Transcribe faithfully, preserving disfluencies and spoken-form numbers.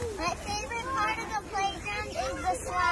My favorite part of the playground is the slide.